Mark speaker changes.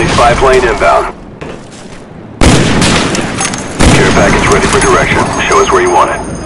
Speaker 1: Friendly spy plane inbound. Care package ready for direction. Show us where you want it.